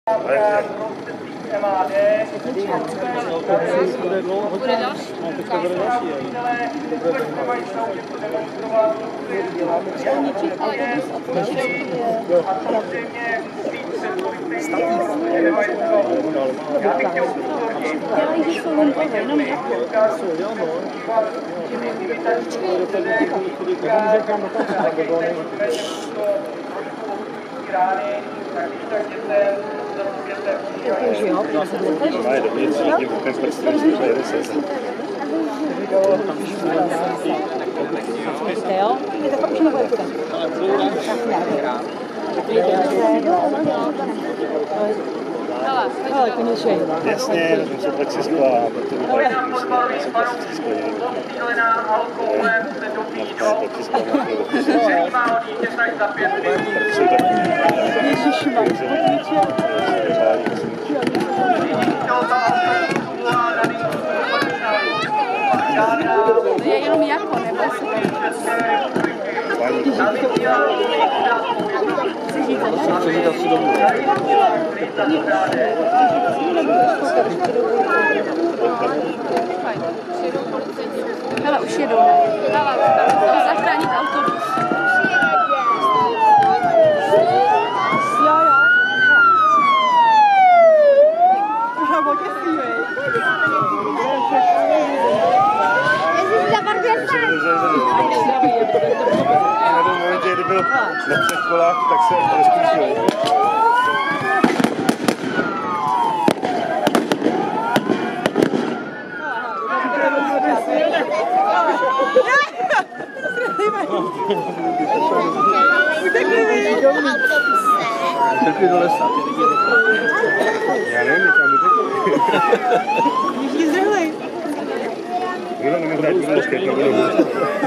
Bude další. Vai, dovnitř, ten prst, jede se. Vidíte, jo? Je to už nebo ještě? Ale konečně. Jasně, jsem se pak si skvělá, protože Je jenom jako, nebo hele, už jedou. Zachránit autobus. Jo, jo. Aha, potěsí, vej. v momentě, kdy byl na třech kolách, tak se rozpustili. Utekli do lesa. Já nevím, někam utekli. Všichni zdrhli. Kdo nemůže dát úzkosti, to bude hůř.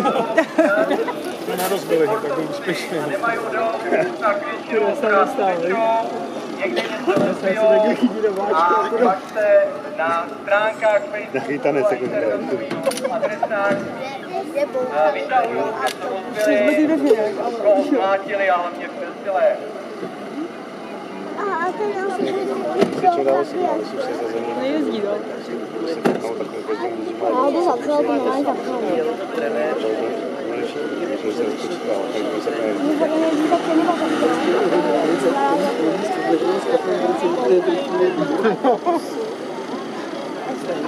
Na rozbylech je takový úspěšný. Které se nestávají. Já se taky chytí do váčka. Na stránkách Facebook. Nachytanec jako Adresách vytahují, mátili a hlavně přesilé. Co dalo si dál, jsou se za zemí. Nejezdí, jo? Ale to zapřelo, to normálně zapřelo.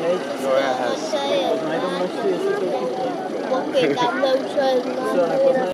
Tam